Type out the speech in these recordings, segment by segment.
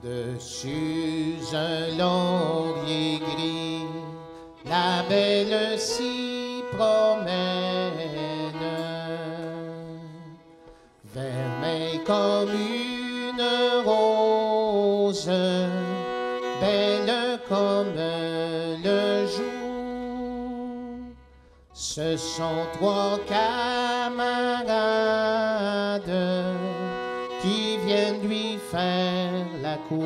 Dessus un laurier gris, la belle s'y promène, vermeille comme une rose, belle comme le jour. Ce sont trois camarades qui viennent lui faire la cour.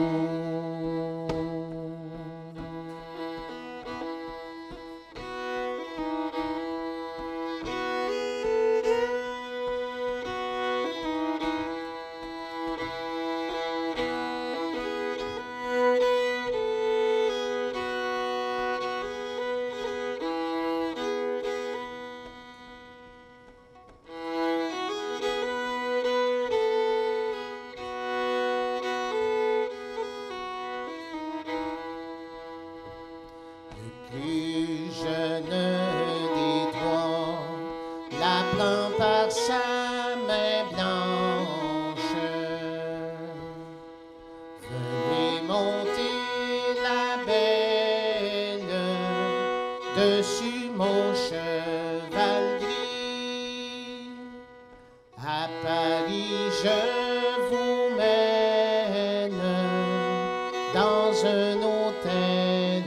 Plus jeune des trois la prend par sa main blanche. Venez monter la belle dessus mon cheval gris. À Paris je vous mène dans un hôtel.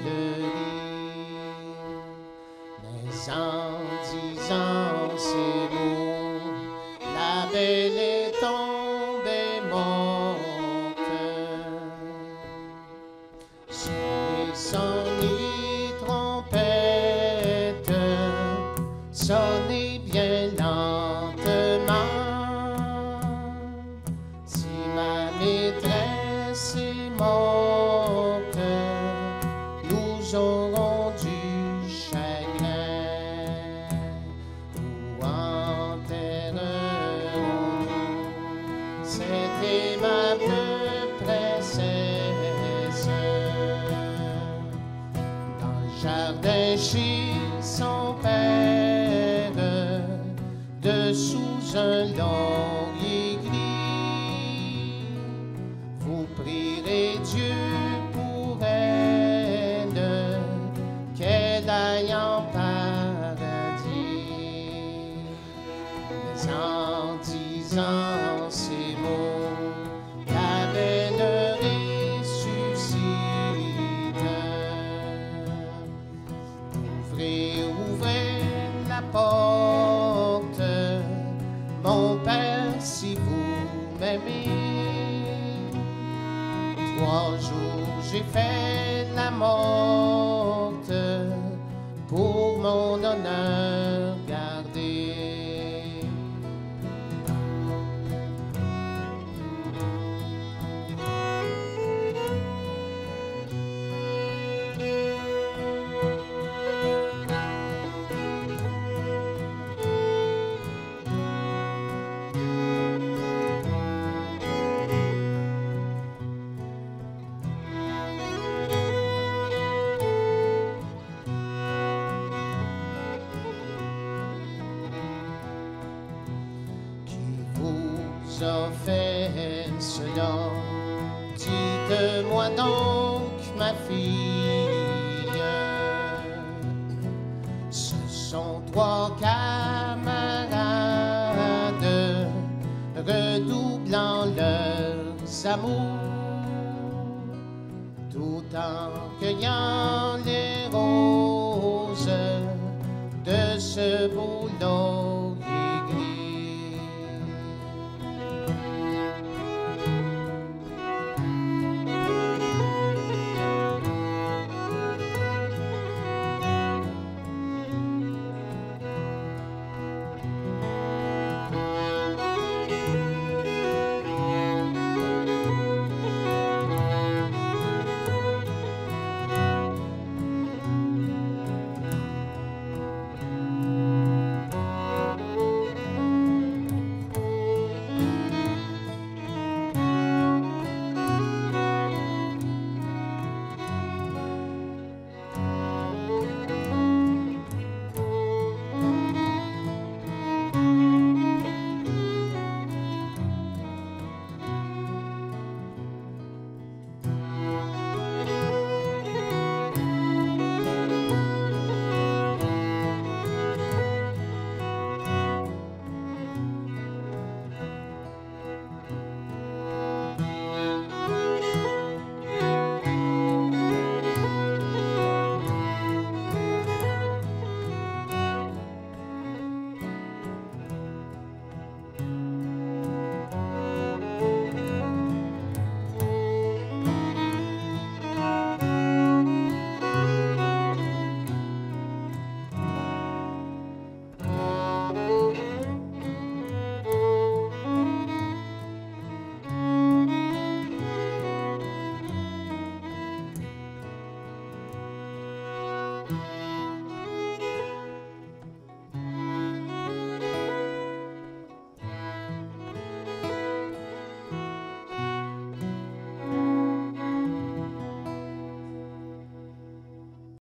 En disant ces mots, la belle est tombée morte. Sonnez trompette, sonnez bien lentement. Si ma maîtresse est morte, nous aurons du chagrin. C'était ma princesse dans le jardin chez son père, dessous un laurier gris. Vous prierez Dieu pour elle, qu'elle aille en paradis. Mais en disant ces mots, la belle ressuscite. Ouvrez, ouvrez la porte, mon père, si vous m'aimez. 3 jours j'ai fait la morte, pour mon honneur gardé. A fait cela, dites-moi donc, ma fille. Ce sont 3 camarades redoublant leurs amours, tout en cueillant